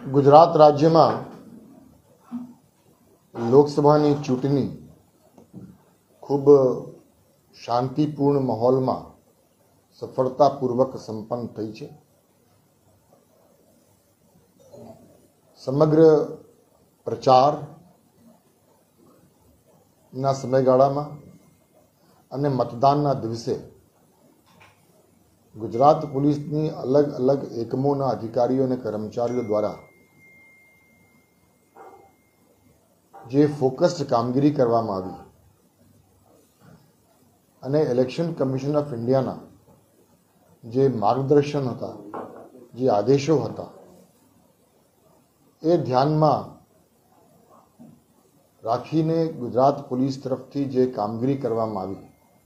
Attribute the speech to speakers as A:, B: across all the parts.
A: ગુજરાત રાજ્યમાં લોકસભાની ચૂંટણી ખૂબ શાંતિપૂર્ણ માહોલમાં સફળતાપૂર્વક સંપન્ન થઈ છે. સમગ્ર પ્રચારના સમયગાળામાં અને મતદાનના દિવસે ગુજરાત પોલીસની અલગ અલગ એકમોના અધિકારીઓ અને કર્મચારીઓ દ્વારા જે ફોકસ્ડ કામગીરી કરવામાં આવી અને ઇલેક્શન કમિશન ઓફ ઇન્ડિયાના જે માર્ગદર્શન હતા, જે આદેશો હતા, એ ધ્યાનમાં રાખીને ગુજરાત પોલીસ તરફથી જે કામગીરી કરવામાં આવી,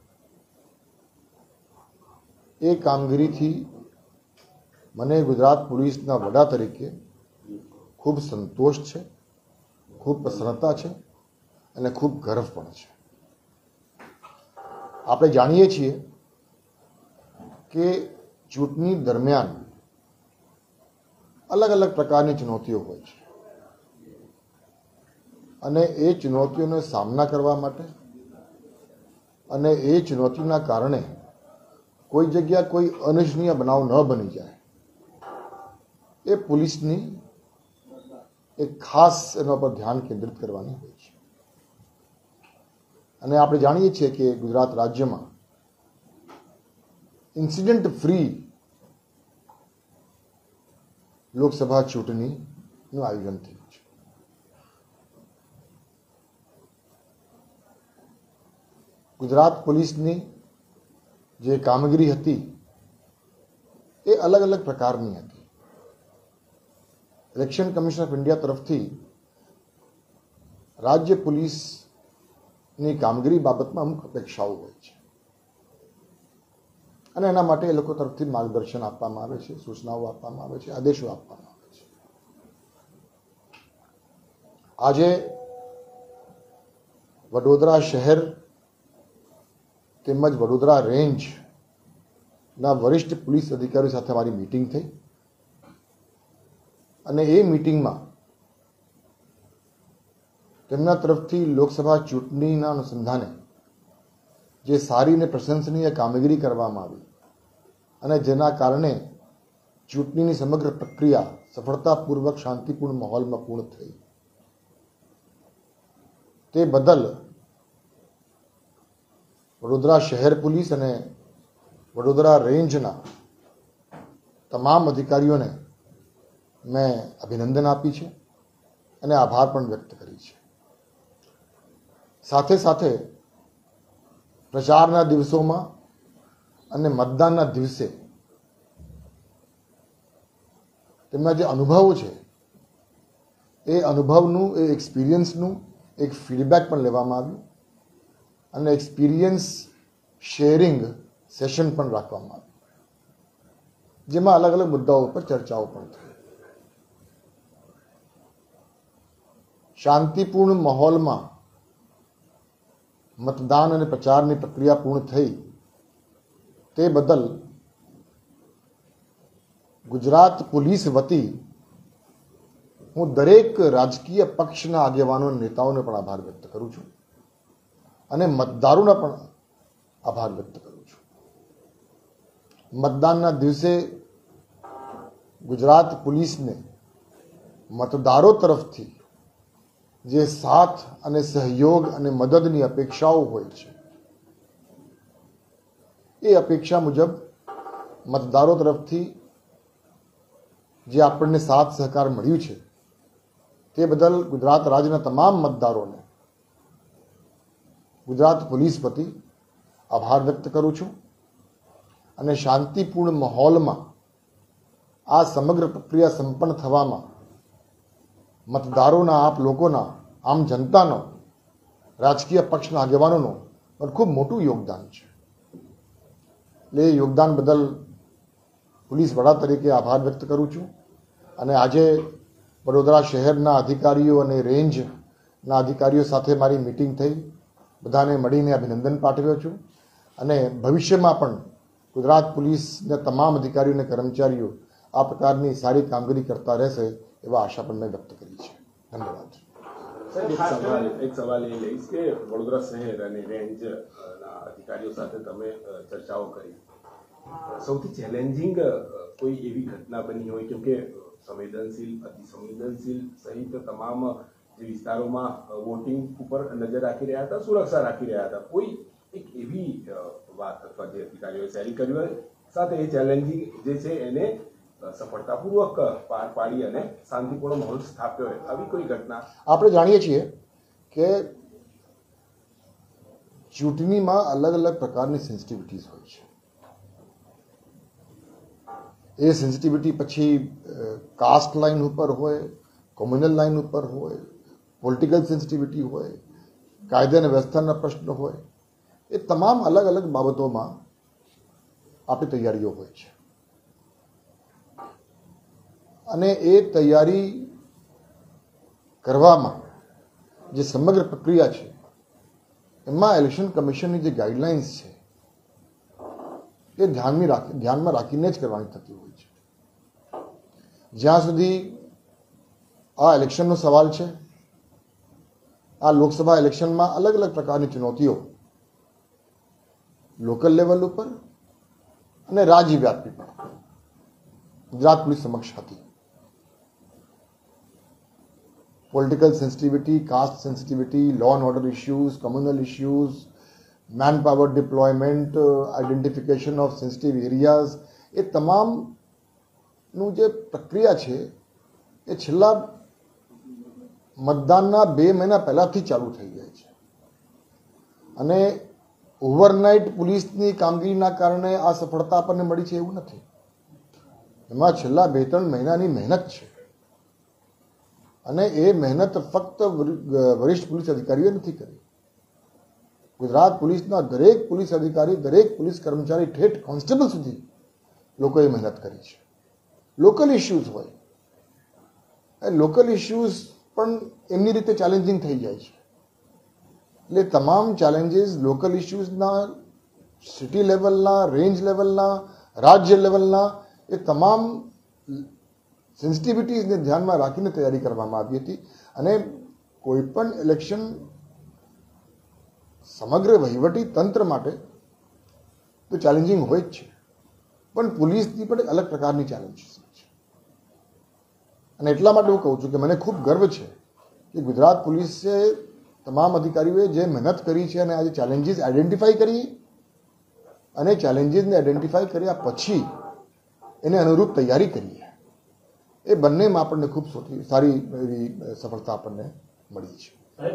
A: એ કામગીરીથી મને ગુજરાત પોલીસના વડા તરીકે ખૂબ સંતોષ છે, ખૂબ પ્રસન્નતા છે અને ખૂબ ગર્વ પણ છે. આપણે જાણીએ છીએ કે ચૂંટણી દરમિયાન અલગ અલગ પ્રકારની ચુનૌતીઓ હોય છે અને એ ચુનૌતીઓનો સામના કરવા માટે અને એ ચુનૌતીના કારણે કોઈ જગ્યા કોઈ અનિચ્છનીય બનાવ ન બની જાય, એ પોલીસની એક ખાસ એના પર ધ્યાન કેન્દ્રિત કરવાની હોય છે. અને આપણે જાણીએ છીએ કે ગુજરાત રાજ્યમાં ઇન્સિડન્ટ ફ્રી લોકસભા ચૂંટણીનું આયોજન થયું છે. ગુજરાત પોલીસની જે કામગીરી હતી એ અલગ અલગ પ્રકારની હતી. ઇલેક્શન કમિશન ઓફ ઇન્ડિયા તરફથી રાજ્ય પોલીસની કામગીરી બાબતમાં અમુક અપેક્ષાઓ હોય છે અને એના માટે એ લોકો તરફથી માર્ગદર્શન આપવામાં આવે છે, સૂચનાઓ આપવામાં આવે છે, આદેશો આપવામાં આવે છે. આજે વડોદરા શહેર તેમજ વડોદરા રેન્જના વરિષ્ઠ પોલીસ અધિકારીઓ સાથે મારી મીટિંગ થઈ અને એ મીટિંગમાં તેમના તરફથી લોકસભા ચૂંટણીના અનુસંધાને જે સારી અને પ્રશંસનીય કામગીરી કરવામાં આવી અને જેના કારણે ચૂંટણીની સમગ્ર પ્રક્રિયા સફળતાપૂર્વક શાંતિપૂર્ણ માહોલમાં પૂર્ણ થઈ, તે બદલ વડોદરા શહેર પોલીસ અને વડોદરા રેન્જના તમામ અધિકારીઓને મેં અભિનંદન આપી છે અને આભાર પણ વ્યક્ત કરી છે. સાથે સાથે પ્રચારના દિવસોમાં અને મતદાનના દિવસે તેમના જે અનુભવો છે, એ અનુભવનું, એ એક્સપિરિયન્સનું એક ફીડબેક પણ લેવામાં આવ્યું અને એક્સપિરિયન્સ શેરિંગ સેશન પણ રાખવામાં આવ્યું, જેમાં અલગ અલગ મુદ્દાઓ પર ચર્ચાઓ પણ થઈ. શાંતિપૂર્ણ માહોલમાં મતદાન અને પ્રચારની પ્રક્રિયા પૂર્ણ થઈ, તે બદલ ગુજરાત પોલીસ વતી હું દરેક રાજકીય પક્ષના આગેવાનો નેતાઓને પણ આભાર વ્યક્ત કરું છું અને મતદારોના પણ આભાર વ્યક્ત કરું છું. મતદાનના દિવસે ગુજરાત પોલીસને મતદારો તરફથી જે સાથ અને સહયોગ અને મદદની અપેક્ષાઓ હોય છે, એ અપેક્ષા મુજબ મતદારો તરફથી જે આપણને સાથ સહકાર મળ્યું છે, તે બદલ ગુજરાત રાજ્યના તમામ મતદારોને ગુજરાત પોલીસ વતી આભાર વ્યક્ત કરું છું અને શાંતિપૂર્ણ માહોલમાં આ સમગ્ર પ્રક્રિયા સંપન્ન થવામાં મતદારોના, આપ લોકોના, આમ જનતાનો, રાજકીય પક્ષના આગેવાનોનો પણ ખૂબ મોટું યોગદાન છે. એટલે એ યોગદાન બદલ પોલીસ વડા તરીકે આભાર વ્યક્ત કરું છું. અને આજે વડોદરા શહેરના અધિકારીઓ અને રેન્જના અધિકારીઓ સાથે મારી મીટિંગ થઈ, બધાને મળીને અભિનંદન પાઠવ્યો છું અને ભવિષ્યમાં પણ ગુજરાત પોલીસના તમામ અધિકારીઓ અને કર્મચારીઓ આ પ્રકારની સારી કામગીરી કરતા રહેશે એવા આશા પણ મેં વ્યક્ત કરી છે. ધન્યવાદ.
B: એક સવાલ એ લઈશ કે વડોદરા શહેર અને રેન્જ અધિકારીઓ સાથે તમે ચર્ચાઓ કરી, સૌથી ચેલેન્જિંગ કોઈ એવી ઘટના બની હોય, કેમ કે સંવેદનશીલ, અતિ સંવેદનશીલ સહિત તમામ જે વિસ્તારોમાં વોટિંગ ઉપર નજર રાખી રહ્યા હતા, સુરક્ષા રાખી રહ્યા હતા, કોઈ એક એવી વાત અથવા જે અધિકારીઓએ શેરિંગ કરી હોય સાથે એ ચેલેન્જિંગ જે છે એને સફળતાપૂર્વક પાર પાડી અને શાંતિપૂર્ણ માહોલ સ્થાપ્યો હોય, આવી કોઈ ઘટના?
A: આપણે જાણીએ છીએ કે ચૂંટણીમાં અલગ અલગ પ્રકારની સેન્સિટિવિટીઝ હોય છે. એ સેન્સિટિવિટી પછી કાસ્ટ લાઇન ઉપર હોય, કોમ્યુનલ લાઇન ઉપર હોય, પોલિટિકલ સેન્સિટિવિટી હોય, કાયદા અને વ્યવસ્થાના પ્રશ્નો હોય, એ તમામ અલગ અલગ બાબતોમાં આપણી તૈયારીઓ હોય છે. અને એ તૈયારી કરવામાં જે સમગ્ર પ્રક્રિયા છે એમાં ઇલેક્શન કમિશનની જે ગાઈડલાઇન્સ છે એ ધ્યાનમાં રાખીને જ કરવાની થતી હોય છે. જ્યાં સુધી આ ઇલેક્શનનો સવાલ છે, આ લોકસભા ઇલેક્શનમાં અલગ અલગ પ્રકારની ચુનૌતીઓ લોકલ લેવલ ઉપર અને રાજ્યવ્યાપી પણ ગુજરાત પોલીસ સમક્ષ હતી. Political sensitivity, caste sensitivity, law and order issues, communal issues, manpower deployment, identification of sensitive areas, એ તમામનું જે પ્રક્રિયા છે એ છેલ્લા મતદાનના 2 મહિના પહેલાથી ચાલુ થઈ જાય છે. અને ઓવરનાઇટ પોલીસની કામગીરીના કારણે આ સફળતા આપણને મળી છે એવું નથી. એમાં છેલ્લા 2-3 મહિનાની મહેનત છે. અને એ મહેનત ફક્ત વરિષ્ઠ પોલીસ અધિકારીઓએ નથી કરી. ગુજરાત પોલીસના દરેક પોલીસ અધિકારી, દરેક પોલીસ કર્મચારી ઠેઠ કોન્સ્ટેબલ સુધી લોકોએ મહેનત કરી છે. લોકલ ઇશ્યુઝ હોય, એ લોકલ ઇશ્યુઝ પણ એમની રીતે ચેલેન્જિંગ થઈ જાય છે. એટલે તમામ ચેલેન્જીસ લોકલ ઇશ્યુઝના, સિટી લેવલના, રેન્જ લેવલના, રાજ્ય લેવલના, એ તમામ સેન્સિટિવિટીઝને ધ્યાનમાં રાખીને તૈયારી કરવામાં આવી હતી. અને કોઈ પણ ઇલેક્શન સમગ્ર વહીવટી તંત્ર માટે તો ચેલેન્જિંગ હોય જ છે, પણ પોલીસની પણ એક અલગ પ્રકારની ચેલેન્જીસ છે. અને એટલા માટે હું કહું છું કે મને ખૂબ ગર્વ છે કે ગુજરાત પોલીસે, તમામ અધિકારીઓએ જે મહેનત કરી છે અને આજે ચેલેન્જીસ આઈડેન્ટિફાઈ કરી, અને ચેલેન્જીસને આઈડેન્ટિફાઈ કર્યા પછી એને અનુરૂપ તૈયારી કરી, એ બંનેમાં આપણને ખૂબ સારી એવી સફળતા આપણને મળી છે.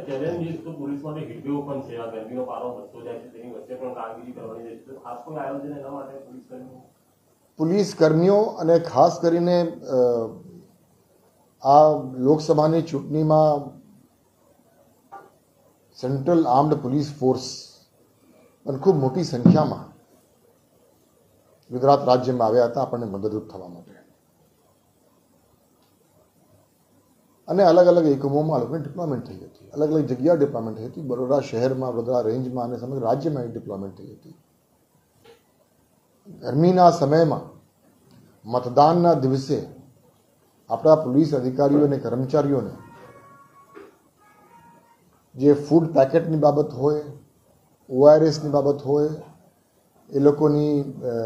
A: પોલીસ કર્મીઓ અને ખાસ કરીને આ લોકસભાની ચૂંટણીમાં સેન્ટ્રલ આર્મ્ડ પોલીસ ફોર્સ પણ ખૂબ મોટી સંખ્યામાં ગુજરાત રાજ્યમાં આવ્યા હતા આપણને મદદરૂપ થવા માટે. અને અલગ અલગ એકમોમાં લોકોની ડિપ્લોયમેન્ટ થઈ હતી, અલગ અલગ જગ્યાએ ડિપ્લોયમેન્ટ થઈ હતી. વડોદરા શહેરમાં, વડોદરા રેન્જમાં અને સમગ્ર રાજ્યમાં ડિપ્લોયમેન્ટ થઈ હતી. ગરમીના સમયમાં મતદાનના દિવસે આપણા પોલીસ અધિકારીઓ અને કર્મચારીઓને જે ફૂડ પેકેટની બાબત હોય, ORSની બાબત હોય, એ લોકોની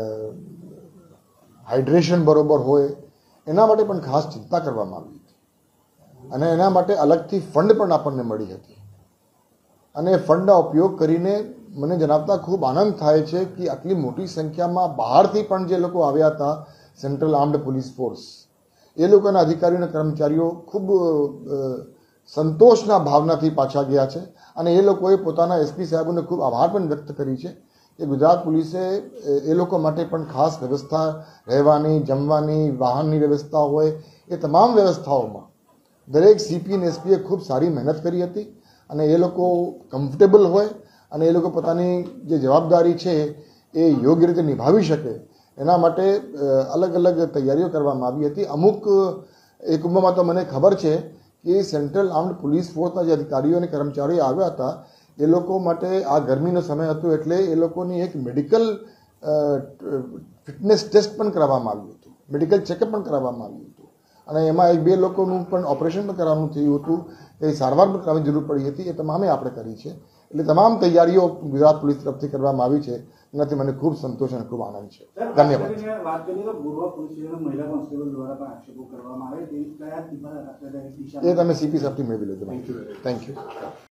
A: હાઇડ્રેશન બરોબર હોય, એના માટે પણ ખાસ ચિંતા કરવામાં આવી હતી. અને એના માટે અલગથી ફંડ પણ આપણને મળી હતી. અને ફંડનો ઉપયોગ કરીને મને જણાવતા ખૂબ આનંદ થાય છે કે આટલી મોટી સંખ્યામાં બહારથી પણ જે લોકો આવ્યા હતા, સેન્ટ્રલ આર્મ્ડ પોલીસ ફોર્સ, એ લોકોના અધિકારીઓ અને કર્મચારીઓ ખૂબ સંતોષના ભાવનાથી પાછા ગયા છે. અને એ લોકોએ પોતાના SP સાહેબોને ખૂબ આભાર પણ વ્યક્ત કરી છે કે ગુજરાત પોલીસે એ લોકો માટે પણ ખાસ વ્યવસ્થા, રહેવાની, જમવાની, વાહનની વ્યવસ્થા હોય, એ તમામ વ્યવસ્થાઓમાં દરેક CP અને SPએ ખૂબ સારી મહેનત કરી હતી. અને એ લોકો કમ્ફર્ટેબલ હોય અને એ લોકો પોતાની જે જવાબદારી છે એ યોગ્ય રીતે નિભાવી શકે, એના માટે અલગ અલગ તૈયારીઓ કરવામાં આવી હતી. અમુક એકમોમાં તો મને ખબર છે કે સેન્ટ્રલ આર્મ્ડ પોલીસ ફોર્સના જે અધિકારીઓ અને કર્મચારીઓ આવ્યા હતા, એ લોકો માટે આ ગરમીનો સમય હતો એટલે એ લોકોની એક મેડિકલ ફિટનેસ ટેસ્ટ પણ કરવામાં આવ્યું હતું. મેડિકલ ચેકઅપ પણ કરાવવામાં આવ્યું હતું અને એમાં એક બે લોકોનું પણ ઓપરેશન પણ કરવાનું થયું હતું, એ સારવાર પણ કરવાની જરૂર પડી હતી. એ તમામે આપણે કરી છે. એટલે તમામ તૈયારીઓ ગુજરાત પોલીસ તરફથી કરવામાં આવી છે. એનાથી મને ખૂબ સંતોષ અને ખૂબ આનંદ છે. ધન્યવાદ.
C: વાત કરીએ તો પૂર્વ પોલીસ સ્ટેશન મહિલા કોન્સ્ટેબલ દ્વારા પણ આક્ષેપો કરવામાં આવે તે કયા દિશામાં
A: એ તમે સીપી સાહેબથી મેળવી લેજો. Thank you.